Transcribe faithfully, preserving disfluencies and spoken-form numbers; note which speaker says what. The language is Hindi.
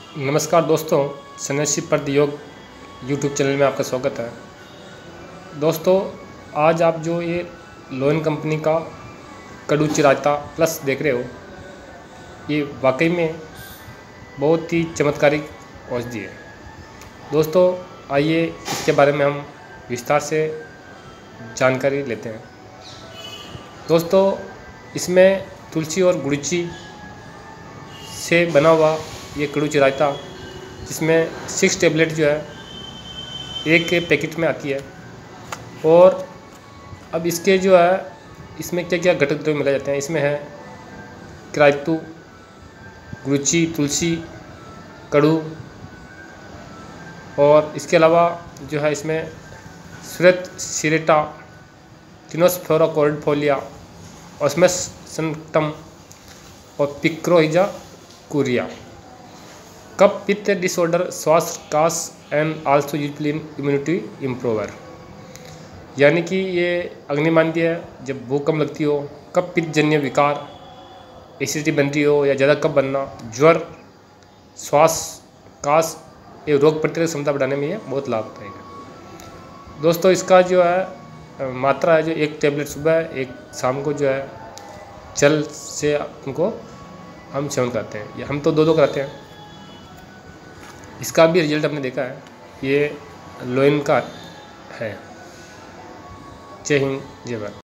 Speaker 1: नमस्कार दोस्तों, सन्यासी पद योग यूट्यूब चैनल में आपका स्वागत है। दोस्तों, आज आप जो ये लोयन कंपनी का कड़ूची रायता प्लस देख रहे हो, ये वाकई में बहुत ही चमत्कारिक औषधि है। दोस्तों, आइए इसके बारे में हम विस्तार से जानकारी लेते हैं। दोस्तों, इसमें तुलसी और गुड़ची से बना हुआ ये कड़ूची रायता, जिसमें सिक्स टेबलेट जो है एक के पैकेट में आती है। और अब इसके जो है इसमें क्या क्या घटक द्रव्य मिलाए जाते हैं, इसमें है क्रायतु, गुड़ची, तुलसी, कड़ू, और इसके अलावा जो है इसमें श्वेत सिरेटा, टिनोस्फेरा कॉर्डिफोलिया, ऑस्मस सन्क्टम और पिक्रोहिजा कुरिया। कफ पित्त डिसऑर्डर, श्वास कास and also useful in immunity improver. यानी कि ये अग्निमांद्य है, जब भूख कम लगती हो, कफ पित्त जन्य विकार, एसिडिटी बन रही हो या ज़्यादा कफ बनना, ज्वर, श्वास कास, ये रोग प्रतिरोधक क्षमता बढ़ाने में ये बहुत लाभदायक है। दोस्तों, इसका जो है मात्रा है जो एक टेबलेट सुबह, एक शाम को जो है जल से उनको हम सेवन करते हैं, या हम तो दो दो कराते हैं। इसका भी रिजल्ट हमने देखा है, ये लोयन का है। जय हिंद, जय भारत।